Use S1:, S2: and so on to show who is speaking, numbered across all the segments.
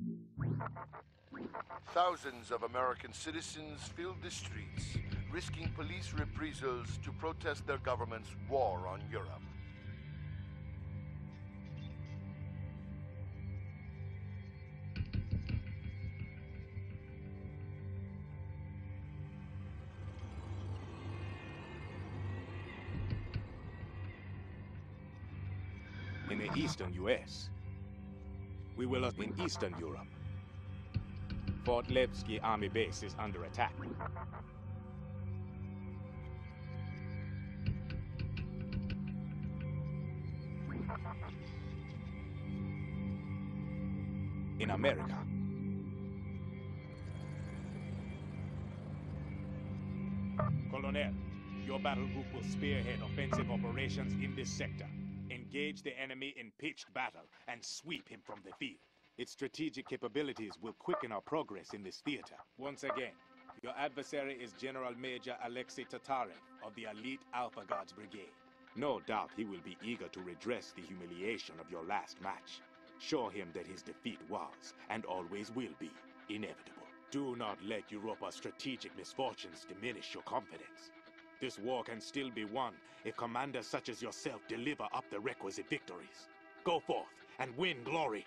S1: Thousands of American citizens filled the streets, risking police reprisals to protest their government's war on Europe.
S2: In the eastern U.S. We will in Eastern Europe. Fort Levski Army Base is under attack. In America. Colonel, your battle group will spearhead offensive operations in this sector. Engage the enemy in pitched battle and sweep him from the field. Its strategic capabilities will quicken our progress in this theater. Once again, your adversary is General Major Alexei Tatarev of the elite Alpha Guards Brigade. No doubt he will be eager to redress the humiliation of your last match. Show him that his defeat was, and always will be, inevitable. Do not let Europa's strategic misfortunes diminish your confidence. This war can still be won if commanders such as yourself deliver up the requisite victories. Go forth and win glory.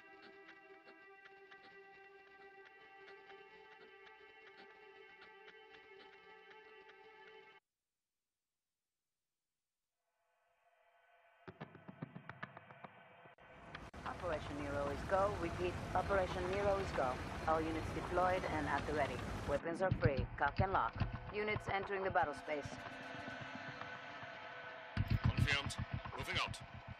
S3: Operation Nero is go. Repeat, Operation Nero is go. All units deployed and at the ready. Weapons are free. Cock and lock. Units entering the battle space.
S4: Confirmed. Moving out.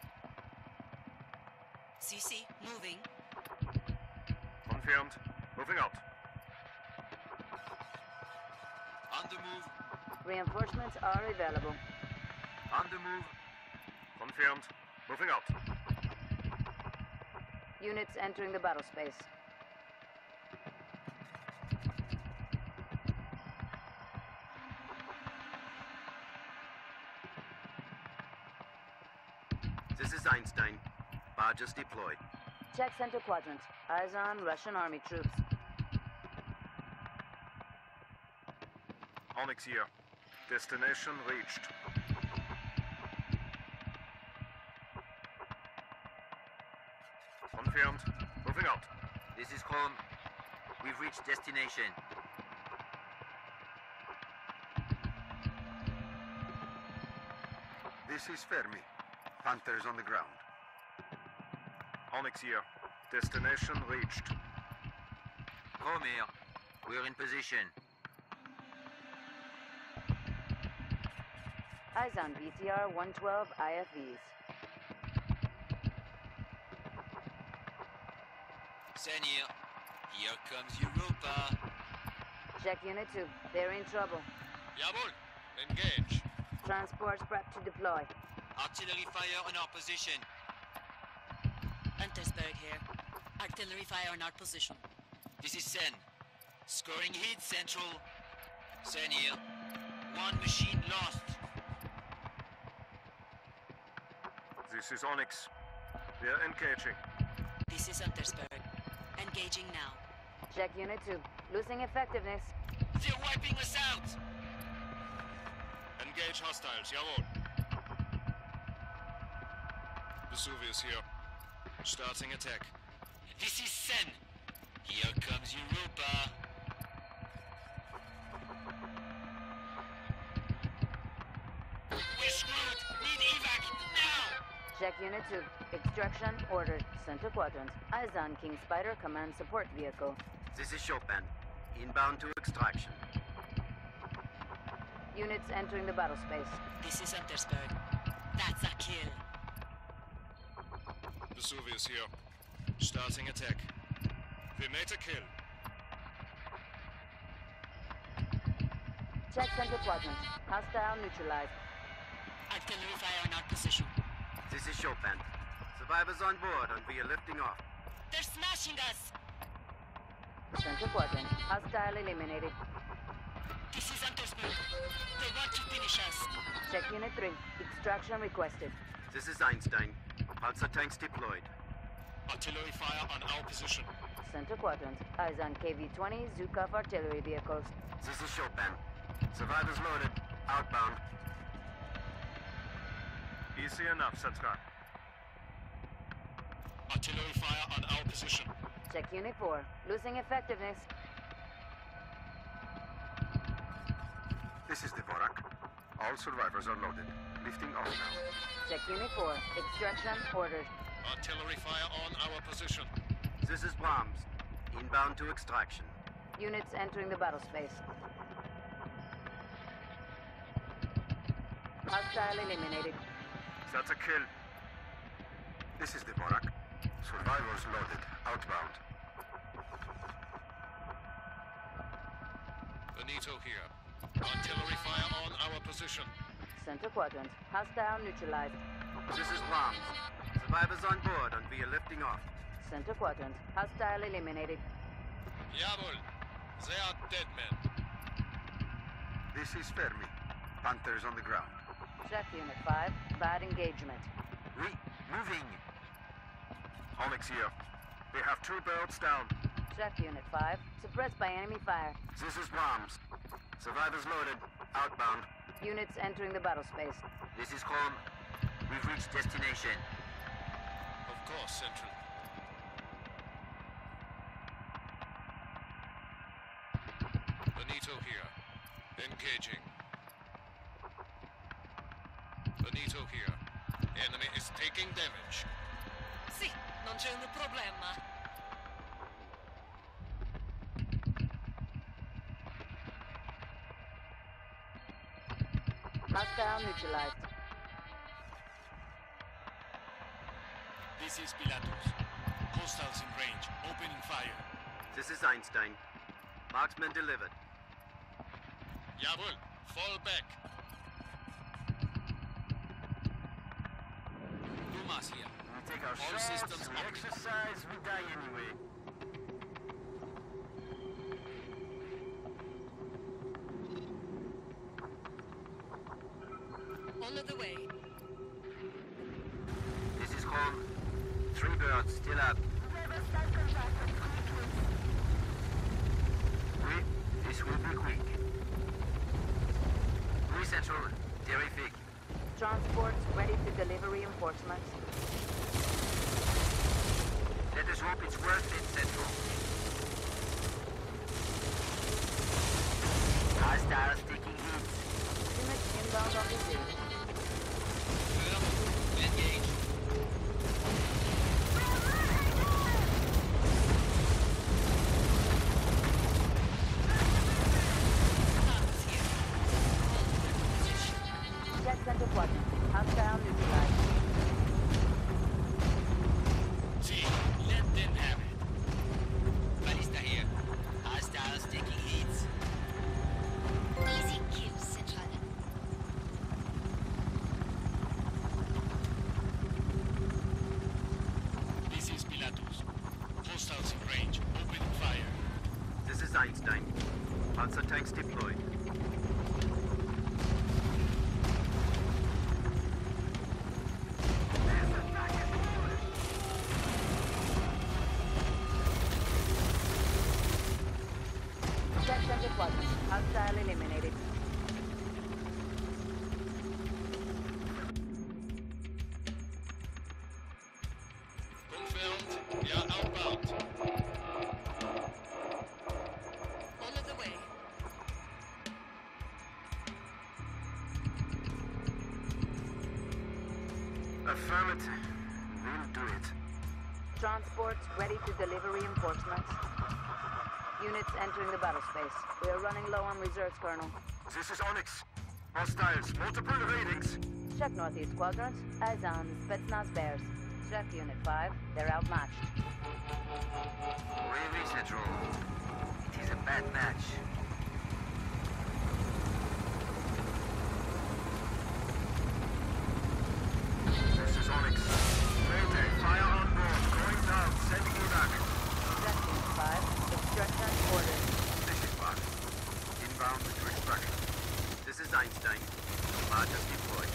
S5: CC, moving.
S4: Confirmed. Moving out.
S6: On the move.
S3: Reinforcements are available.
S6: On the move.
S4: Confirmed. Moving out.
S3: Units entering the battle space.
S6: This is Einstein. Barges deployed.
S3: Check center quadrant. Eyes on Russian army troops.
S4: Onyx here. Destination reached. Confirmed. Moving out.
S6: This is home. We've reached destination.
S7: This is Fermi. Panthers on the ground.
S4: Onyx here. Destination reached.
S6: Home here. We're in position.
S3: Eyes on VTR 112 IFVs.
S6: Sen here. Here comes Europa.
S3: Check Unit 2. They're in trouble.
S4: Jawohl. Engage.
S3: Transports prepped to deploy.
S6: Artillery fire on our position.
S5: Untersberg here. Artillery fire on our position.
S6: This is Sen. Scoring heat central. Sen here. One machine lost.
S4: This is Onyx. We are engaging.
S5: This is Untersberg. Engaging now.
S3: Check Unit 2. Losing effectiveness.
S6: They're wiping us out.
S4: Engage hostiles. Jawohl. Vesuvius here. Starting attack.
S6: This is Sen. Here comes Europa. We're screwed. Need evac now.
S3: Check Unit 2. Extraction ordered. Center quadrant. Eyes on King Spider command support vehicle.
S6: This is Chopin. Inbound to extraction.
S3: Units entering the battle space.
S5: This is Untersberg. That's a kill.
S4: Vesuvius here. Starting attack. We made a kill.
S3: Check center quadrant. Hostile neutralized.
S5: Artillery fire on our position.
S6: This is Chopin. Survivors on board and we are lifting off.
S5: They're smashing us!
S3: Center quadrant. Hostile eliminated.
S5: This is Untersberg. They want to finish us.
S3: Check Unit 3. Extraction requested.
S6: This is Einstein. Panzer tanks deployed.
S4: Artillery fire on our position.
S3: Center Quadrant. Eyes on KV-20 Zukov artillery vehicles.
S7: This is Chopin. Survivors loaded. Outbound.
S8: Easy enough, Setskar.
S4: Artillery fire on our position.
S3: Check Unit 4. Losing effectiveness.
S7: This is Dvorak. All survivors are loaded. Lifting off now.
S3: Check Unit 4. Extraction ordered.
S4: Artillery fire on our position.
S7: This is Brahms. Inbound to extraction.
S3: Units entering the battle space. Hostile eliminated.
S8: That's a kill.
S7: This is Dvorak. Survivors loaded. Outbound.
S4: Benito here. Artillery fire on our position.
S3: Center Quadrant. Hostile neutralized.
S7: This is Brahms. Survivors on board and we are lifting off.
S3: Center Quadrant. Hostile eliminated.
S4: Jawohl. They are dead men.
S7: This is Fermi. Panthers on the ground.
S3: Check Unit 5. Bad engagement.
S7: Moving.
S8: Onyx here. They have 2 birds down.
S3: Check Unit 5. Suppressed by enemy fire.
S7: This is Brahms. Survivors loaded. Outbound.
S3: Units entering the battle space.
S6: This is home. We've reached destination.
S4: Of course, Central. Benito here. Engaging. Benito here. Enemy is taking damage.
S5: Sì, non c'è un problema.
S3: Hostile neutralized.
S2: This is Pilatus. Hostiles in range. Opening fire.
S7: This is Einstein. Marksman delivered.
S4: Jawohl. Fall back.
S2: Dumas here.
S7: We take our
S2: All systems
S7: we
S2: optic.
S7: exercise, we die anyway.
S5: On the way.
S6: This is home. 3 birds still up. This will be quick. We Central. Terrific.
S3: Transports ready to deliver reinforcements.
S6: Let us hope it's worth it, Central. Hostiles taking hits.
S3: Units inbound on the zoo.
S6: Engage.
S5: Targets here. Hold position.
S3: Check Center Quadrant. Hostile neutralized.
S6: See, let them have it. Ballista here. Hostiles taking hits.
S5: Easy kill, Central.
S2: This is Pilatus. Hostiles in range. Opening fire.
S7: This is Einstein. Panzer tanks deployed.
S3: Check Center Quadrant. Hostile eliminated.
S4: Confirmed. We are outbound.
S5: On the way.
S7: Affirmative. We'll do it.
S3: Transports ready to deliver reinforcements. Units entering the battle space. We are running low on reserves, Colonel.
S8: This is Onyx. Hostiles, multiple ratings.
S3: Check Northeast Quadrant. Eyes on Spetsnaz Bears. Check Unit 5. They're outmatched.
S6: Really, Central. It is a bad match.
S8: This is Onyx. Mayday, fire on board. Going down, sending you back.
S3: Check Unit 5. Extraction ordered.
S7: This is Bach. Inbound to extraction. This is Einstein. Markers deployed.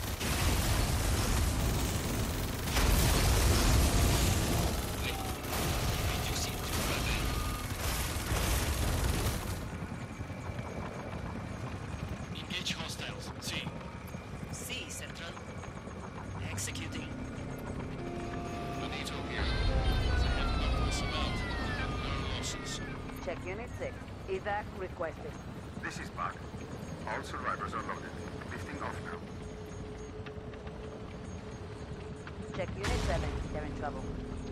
S6: Reducing to weapon.
S4: Engage hostiles. See.
S5: C, Central. Executing.
S4: Benito here. They have knocked us about. No losses.
S3: Check Unit 6. Evac requested.
S8: This is Bug. All survivors are loaded. Lifting off now.
S3: Check Unit 7. They're in trouble.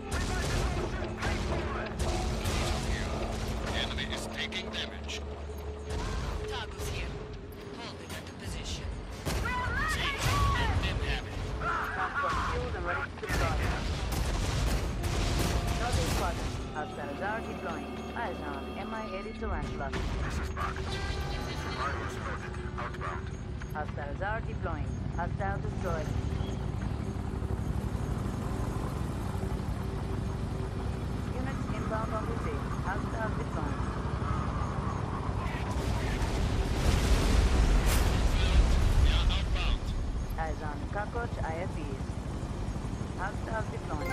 S4: The enemy is taking damage.
S5: Tagus here. Holding at the position.
S6: See, let them have it.
S3: Transport fueled and ready to deploy. Northern Squadron. Hostiles are deploying. Eyes on Mi-80 Tarantula.
S8: This is Bug. Survivors loaded. Outbound.
S3: Hostiles are deploying. Hostile destroyed. Units inbound on receive. Hostile deploying.
S4: We are outbound.
S3: Eyes on Cockroach IFVs. Hostile deploying.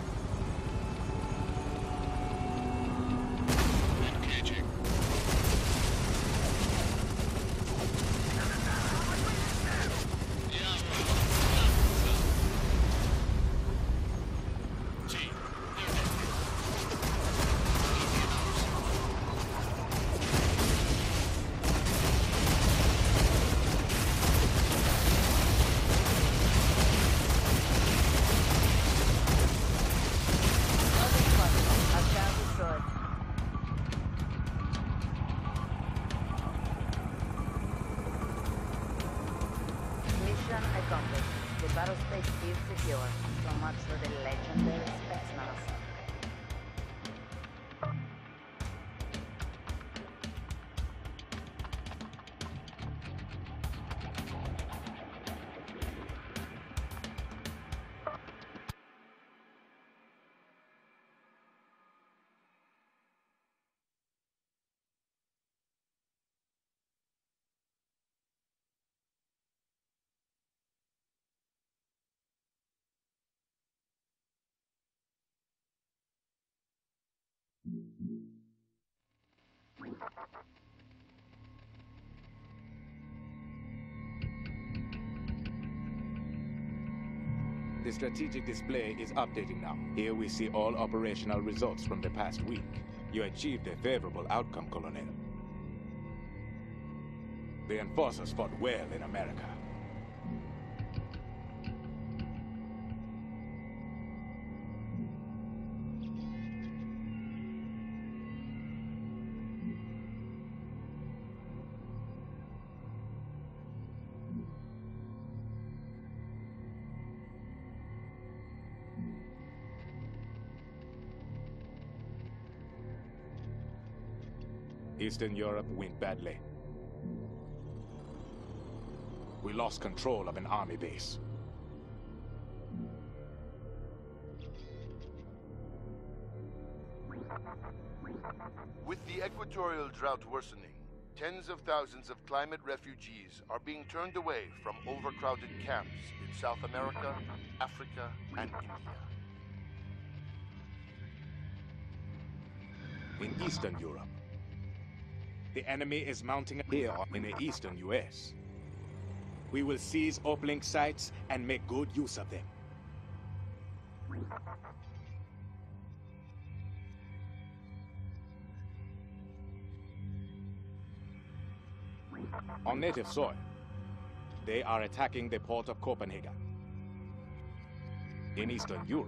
S4: Engaging. Yeah, See,
S3: Northern Squadron. Hostile destroyed. Mission accomplished. The battle space is secure. So much for the legendary Spetsnaz.
S2: The strategic display is updating now. Here we see all operational results from the past week. You achieved a favorable outcome, Colonel. The enforcers fought well in America. Eastern Europe went badly. We lost control of an army base.
S1: With the equatorial drought worsening, tens of thousands of climate refugees are being turned away from overcrowded camps in South America, Africa, and India.
S2: In Eastern Europe, the enemy is mounting here in the eastern US. We will seize uplink sites and make good use of them. On native soil, they are attacking the port of Copenhagen. In Eastern Europe,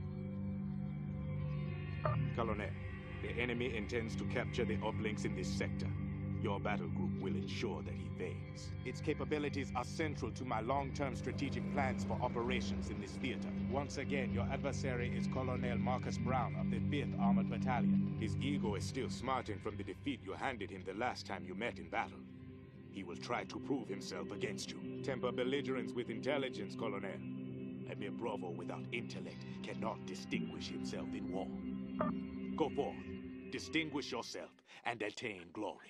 S2: Colonel, the enemy intends to capture the uplinks in this sector. Your battle group will ensure that he fails. Its capabilities are central to my long-term strategic plans for operations in this theater. Once again, your adversary is Colonel Marcus Brown of the 5th Armored Battalion. His ego is still smarting from the defeat you handed him the last time you met in battle. He will try to prove himself against you. Temper belligerence with intelligence, Colonel. A mere bravo without intellect cannot distinguish himself in war. Go forth, distinguish yourself, and attain glory.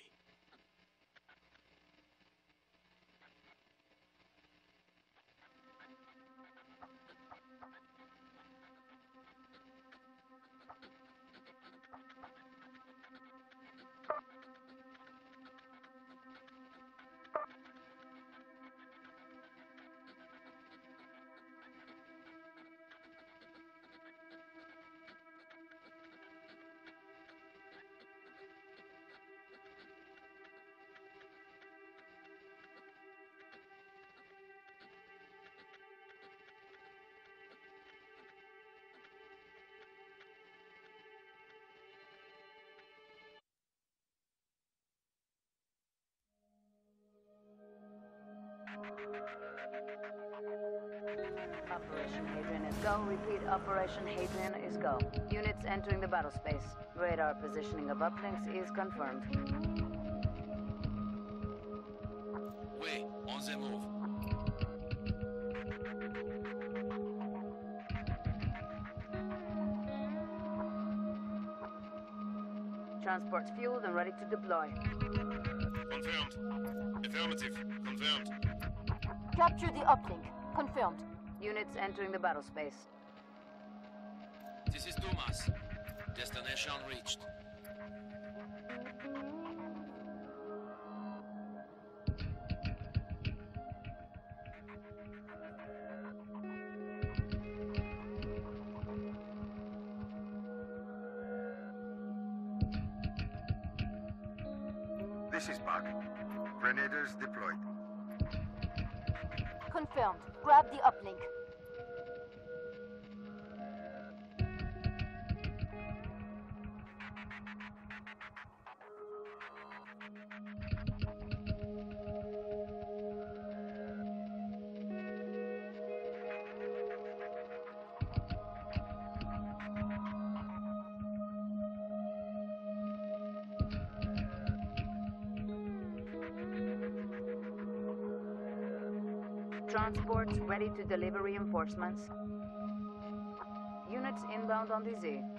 S3: Operation Hadrian is go. Repeat, Operation Hadrian is go. Units entering the battle space. Radar positioning of uplinks is confirmed.
S6: Oui, on the move.
S3: Transports fueled and ready to deploy.
S4: Confirmed. Affirmative. Confirmed.
S9: Capture the uplink. Confirmed.
S3: Units entering the battle space.
S6: This is Dumas. Destination reached.
S8: This is Bug. Grenadiers deployed.
S9: Confirmed. Grab the uplink.
S3: Transports ready to deliver reinforcements. Units inbound on the Z.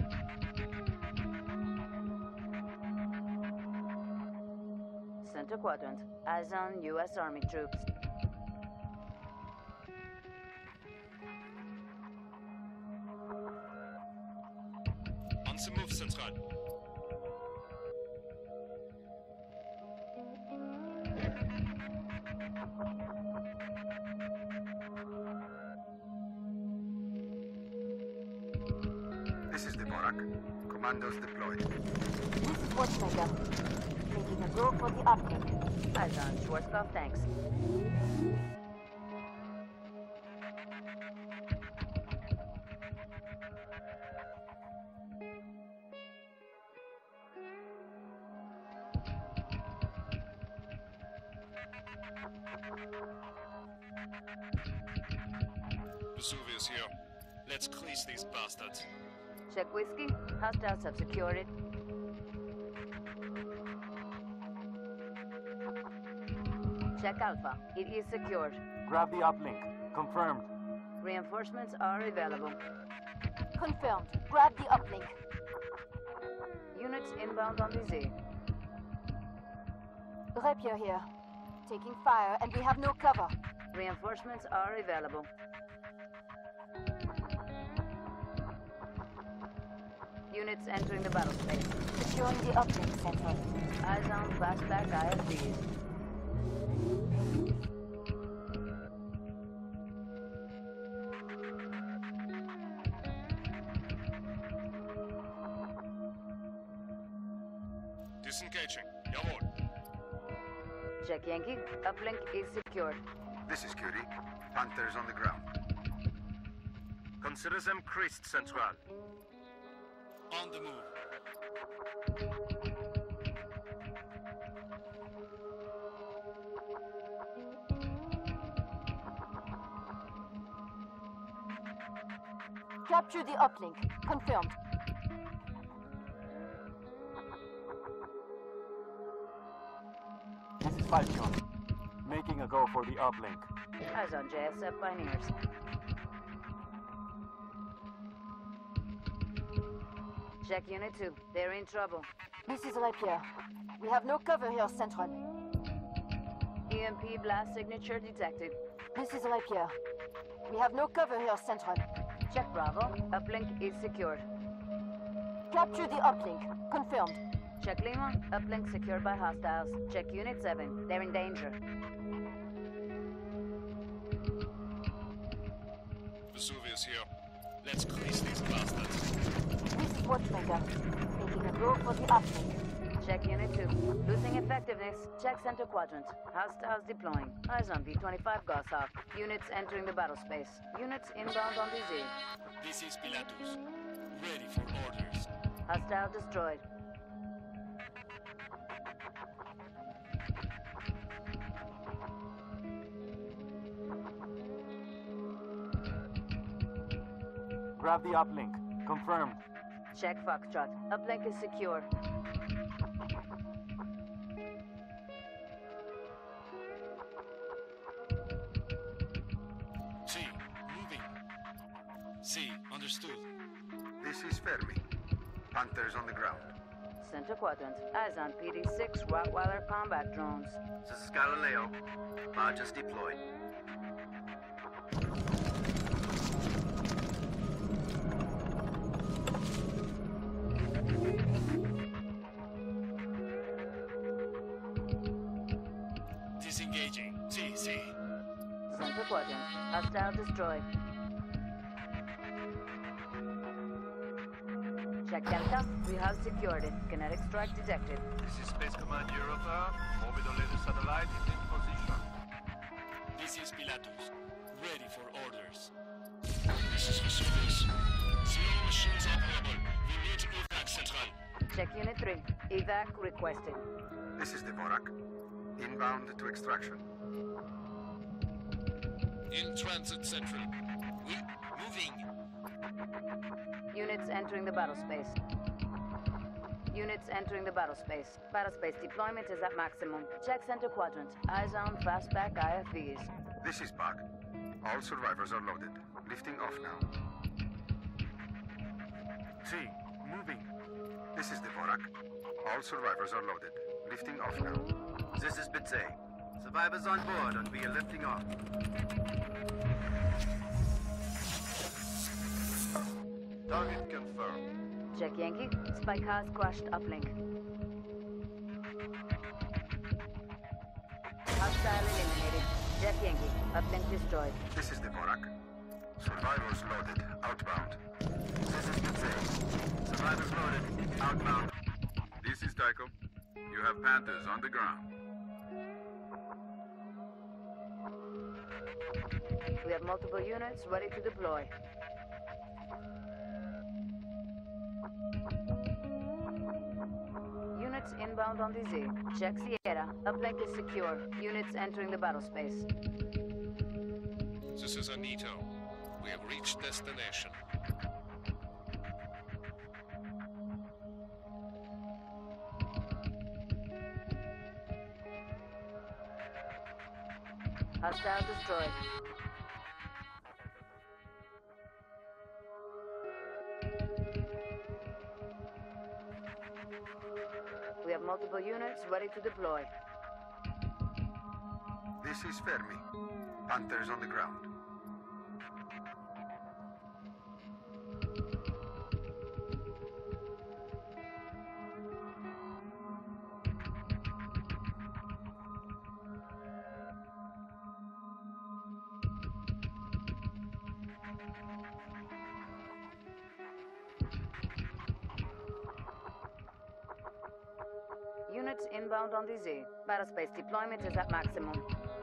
S3: Center quadrant. Eyes on U.S. Army troops.
S4: On the move, Central.
S8: This is Dvorak. Commandos deployed.
S9: This is Watchmaker. Making a go for the uplink.
S3: Eyes on Schwarzkopf tanks.
S4: Vesuvius here. Let's crease these bastards.
S3: Check whiskey. Hostiles have secured it. Check Alpha. It is secured.
S10: Grab the uplink. Confirmed.
S3: Reinforcements are available.
S9: Confirmed. Grab the uplink.
S3: Units inbound on the Z.
S9: Rapier here. Taking fire, and we have no cover.
S3: Reinforcements are available. Units entering the battle space.
S9: Securing the uplink, Central.
S3: Eyes on fastback IFVs.
S4: Disengaging. Jawohl.
S3: Check Yankee. Uplink is secured.
S8: This is Curie. Panthers on the ground.
S7: Consider them creased, Central.
S6: On the move.
S9: Capture the uplink. Confirmed.
S10: This is Falcon. Making a go for the uplink.
S3: Eyes on JSF Pioneers. Check Unit 2. They're in trouble.
S9: This is Rapier. We have no cover here, Central.
S3: EMP blast signature detected.
S9: This is Rapier. We have no cover here, Central.
S3: Check Bravo. Uplink is secured.
S9: Capture the uplink. Confirmed.
S3: Check Lima. Uplink secured by hostiles. Check Unit 7. They're in danger.
S4: Vesuvius here. Let's crease these bastards.
S9: This is Watchmaker. Making a go for the uplink.
S3: Check Unit 2. Losing effectiveness. Check Center Quadrant. Hostiles deploying. Eyes on V-25 Goshawk. Units entering the battle space. Units inbound on the Z.
S6: This is Pilatus. Ready for orders.
S3: Hostile destroyed.
S10: Grab the uplink. Confirmed.
S3: Check Foxtrot. Uplink is secure.
S4: C, moving. C, understood.
S7: This is Fermi. Panthers on the ground.
S3: Center Quadrant. Eyes on PD-6 Rottweiler combat drones.
S7: This is Galileo. Barges deployed.
S4: Disengaging. C.
S3: Center Quadrant. Hostile destroyed. Check Delta. We have secured it. Kinetic strike detected.
S8: This is Space Command Europa. Orbital laser satellite is in position.
S4: This is Pilatus. Ready for orders.
S5: This is Vesuvius. Zero machines operable. We need evac central.
S3: Check Unit 3. Evac requested.
S7: This is Dvorak. Inbound to extraction.
S4: In transit central.
S6: We moving.
S3: Units entering the battle space. Units entering the battle space. Battle space deployment is at maximum. Check Center Quadrant. Eyes on fastback IFVs.
S7: This is Bug. All survivors are loaded. Lifting off now.
S8: C, moving.
S7: This is Dvorak. All survivors are loaded. Lifting off now. This is Bitze. Survivors on board and we are lifting off.
S1: Target confirmed.
S3: Check Yankee. Spike has crashed uplink. Hostile eliminated. Check Yankee. Uplink destroyed.
S7: This is Dvorak. Survivors loaded. Outbound. This is Bitze. Survivors loaded. Outbound.
S11: This is Tycho. You have Panthers on the ground.
S3: We have multiple units ready to deploy. Units inbound on DZ. Check Sierra. Uplink is secure. Units entering the battle space.
S4: This is Anito. We have reached destination.
S3: Hostile destroyed. We have multiple units ready to deploy.
S7: This is Fermi. Panthers on the ground.
S3: Units inbound on DZ. Battlespace deployment is at maximum.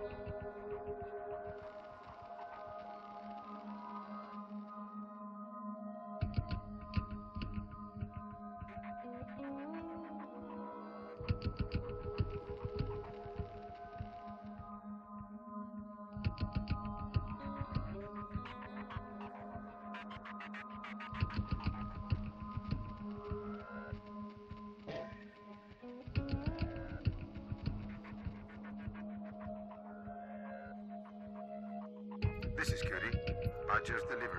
S7: This is Curie. Badgers delivered.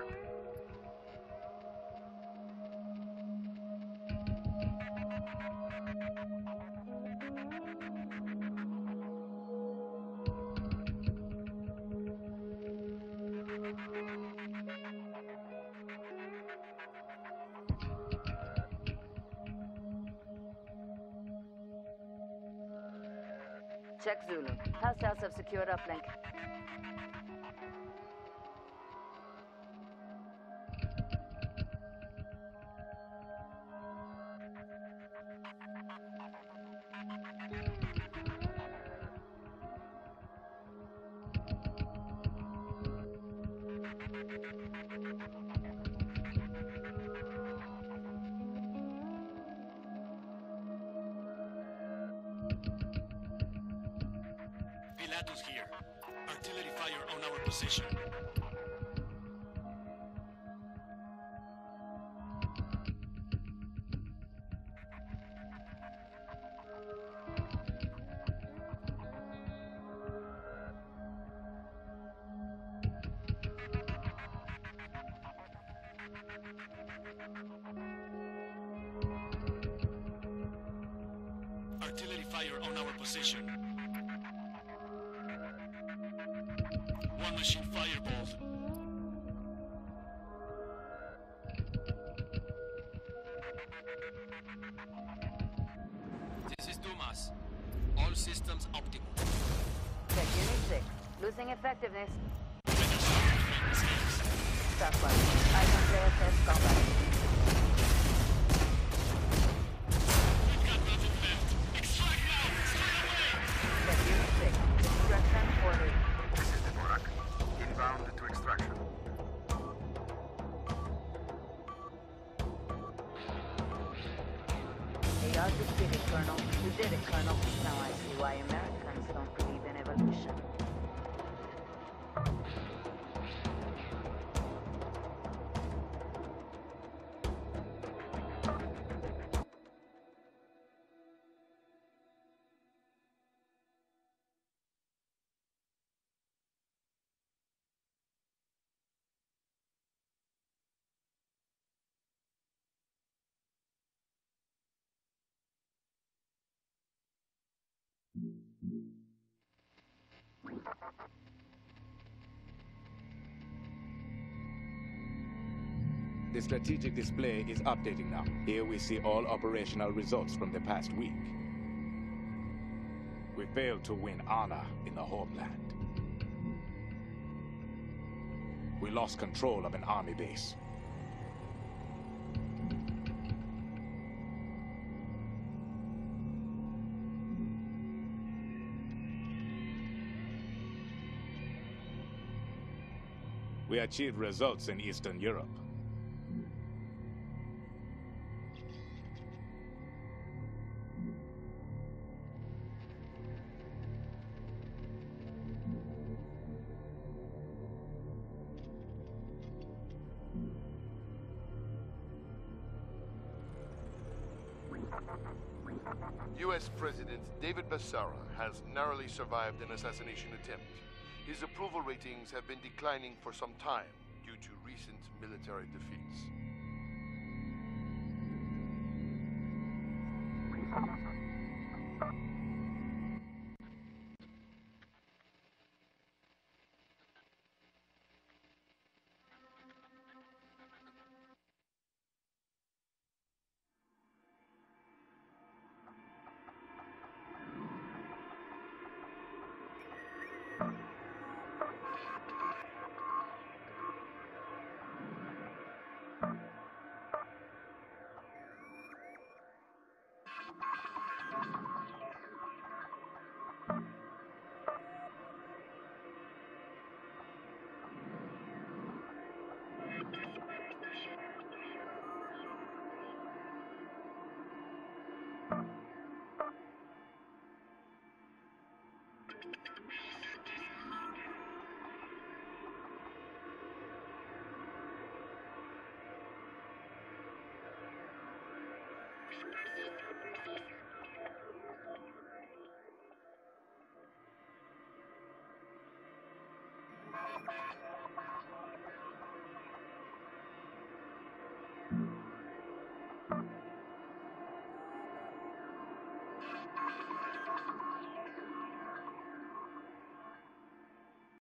S3: Check Zulu. Hostiles have secured uplink.
S5: Pilatus here. Artillery fire on our position. fire on our position. One machine fireballed.
S6: This is Dumas. All systems optimal.
S3: Check Unit 6. Losing effectiveness. Sasquatch. Eyes on JSS combat.
S5: We've got nothing left. Extract now! Stay away!
S3: Check Unit 6. Extraction ordered.
S7: This is Dvorak. Inbound to extraction.
S3: They are defeated, Colonel. You did it, Colonel. Now I see why Americans don't believe in evolution.
S2: The strategic display is updating now. Here we see all operational results from the past week. We failed to win honor in the homeland. We lost control of an army base. We achieved results in Eastern Europe.
S1: U.S. President David Becerra has narrowly survived an assassination attempt. His approval ratings have been declining for some time due to recent military defeats.